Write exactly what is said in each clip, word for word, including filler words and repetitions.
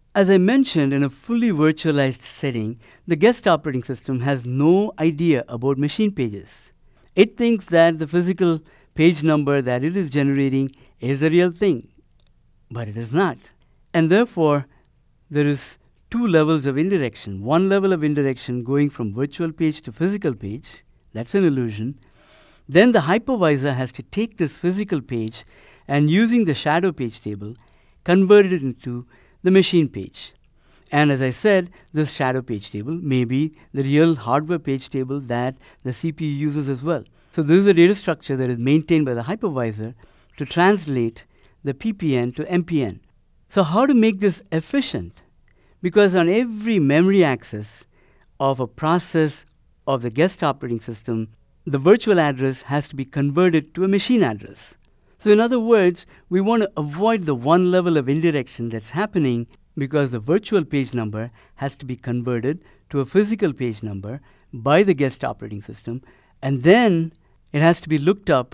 As I mentioned, in a fully virtualized setting, the guest operating system has no idea about machine pages. It thinks that the physical page number that it is generating is a real thing, but it is not. And therefore, there is two levels of indirection. One level of indirection going from virtual page to physical page. That's an illusion. Then the hypervisor has to take this physical page and, using the shadow page table, convert it into the machine page. And as I said, this shadow page table may be the real hardware page table that the C P U uses as well. So this is a data structure that is maintained by the hypervisor to translate the P P N to M P N. So how to make this efficient? Because on every memory access of a process of the guest operating system, the virtual address has to be converted to a machine address. So in other words, we want to avoid the one level of indirection that's happening because the virtual page number has to be converted to a physical page number by the guest operating system, and then it has to be looked up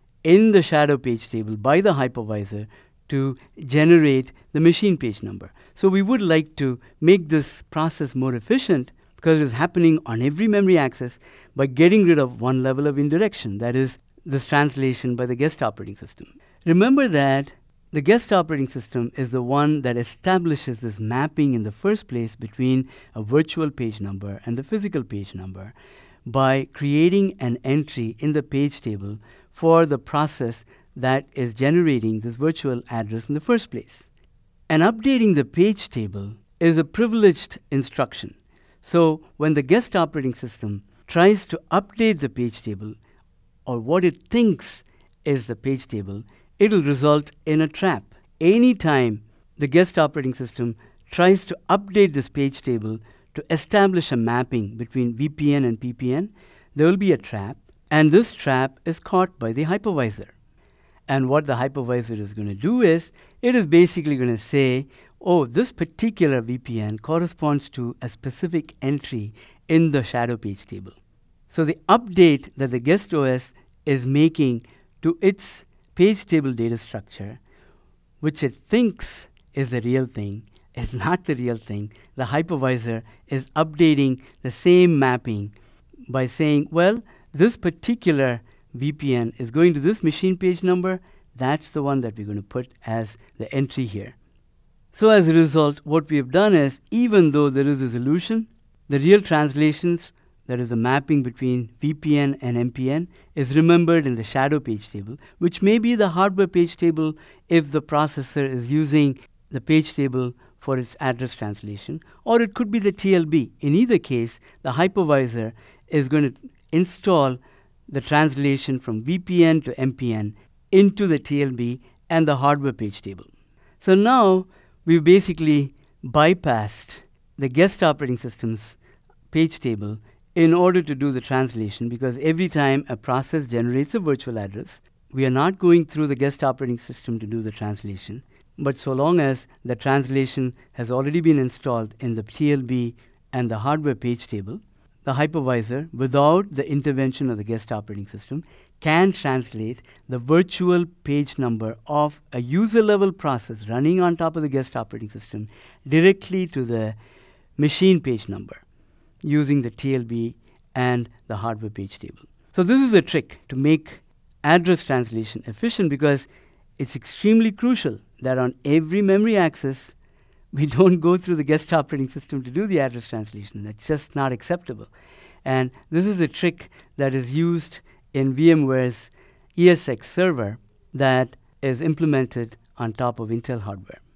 in the shadow page table by the hypervisor to generate the machine page number. So we would like to make this process more efficient because it is happening on every memory access by getting rid of one level of indirection, that is, this translation by the guest operating system. Remember that the guest operating system is the one that establishes this mapping in the first place between a virtual page number and the physical page number by creating an entry in the page table for the process that is generating this virtual address in the first place. And updating the page table is a privileged instruction. So when the guest operating system tries to update the page table, or what it thinks is the page table, it will result in a trap. Anytime the guest operating system tries to update this page table to establish a mapping between V P N and P P N, there will be a trap, and this trap is caught by the hypervisor. And what the hypervisor is going to do is, it is basically going to say, oh, this particular V P N corresponds to a specific entry in the shadow page table. So the update that the guest O S is making to its page table data structure, which it thinks is the real thing, is not the real thing. The hypervisor is updating the same mapping by saying, well, this particular V P N is going to this machine page number. That's the one that we're going to put as the entry here. So as a result, what we have done is, even though there is a solution, the real translations, that is the mapping between V P N and M P N, is remembered in the shadow page table, which may be the hardware page table if the processor is using the page table for its address translation, or it could be the T L B. In either case, the hypervisor is going to install the translation from V P N to M P N into the T L B and the hardware page table. So now we've basically bypassed the guest operating system's page table in order to do the translation, because every time a process generates a virtual address, we are not going through the guest operating system to do the translation. But so long as the translation has already been installed in the T L B and the hardware page table, the hypervisor, without the intervention of the guest operating system, can translate the virtual page number of a user-level process running on top of the guest operating system directly to the machine page number using the T L B and the hardware page table. So this is a trick to make address translation efficient, because it's extremely crucial that on every memory access, we don't go through the guest operating system to do the address translation. That's just not acceptable. And this is a trick that is used in VMware's E S X server that is implemented on top of Intel hardware.